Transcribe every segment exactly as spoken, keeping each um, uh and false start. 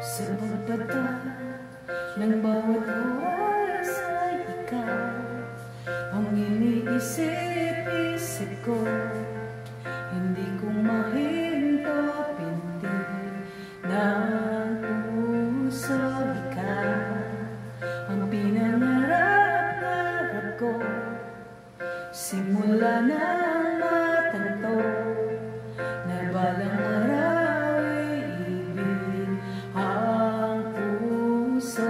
Sa pagbata ng bawat oras ay ikaw ang iniisip-isip ko. Hindi ko mahinto-pinti ng puso. Ikaw ang pinangarap-narap ko, simula ng matanto na balang araw ay ibig ang puso.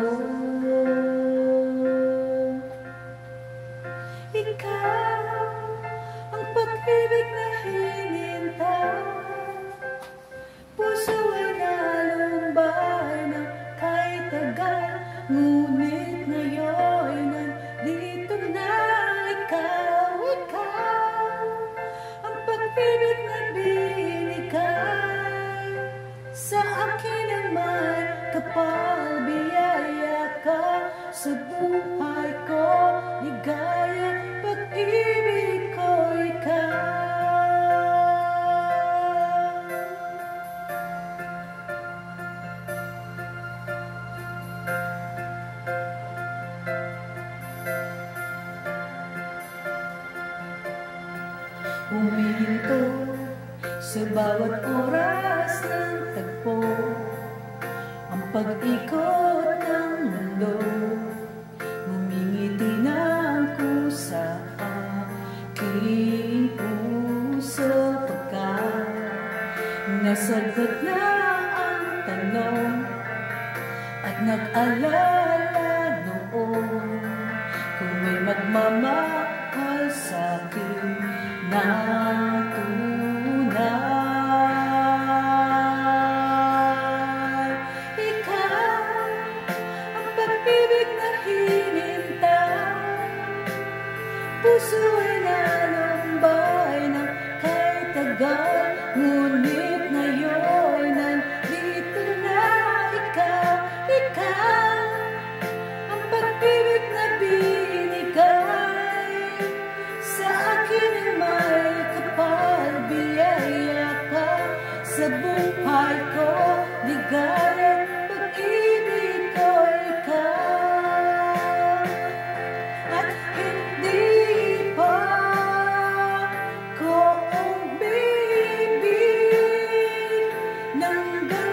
Ikaw ang pag-ibig na hinintay, puso ay nalumbay na kahit tagal, ngunit ngayon nandito na. Ikaw, ikaw ang pag-ibig na binigay sa akin ang may kapal. Biyaya ka sa buhay ko, ligaya, pag-ibig ko, ikaw. Humihinto sa bawat oras ng tagpo, ang pag-ikot ng mundo. Ngumingiti ng kusa aking puso, pagkat nasagot na ang tanong at nag-alala noon kung may magmamahal sa'kin na tunay. Ikaw ang pag-ibig na hinintay, puso ay nalumbay ng kahit tagal, ngunit ngayon nandito na. Ikaw, ikaw ang pag-ibig na binigay sa akin ang may kapal. Biyaya ka sa buhay ko, ligaya, pag-ibig ko, ikaw. At hindi pa ko umibig ng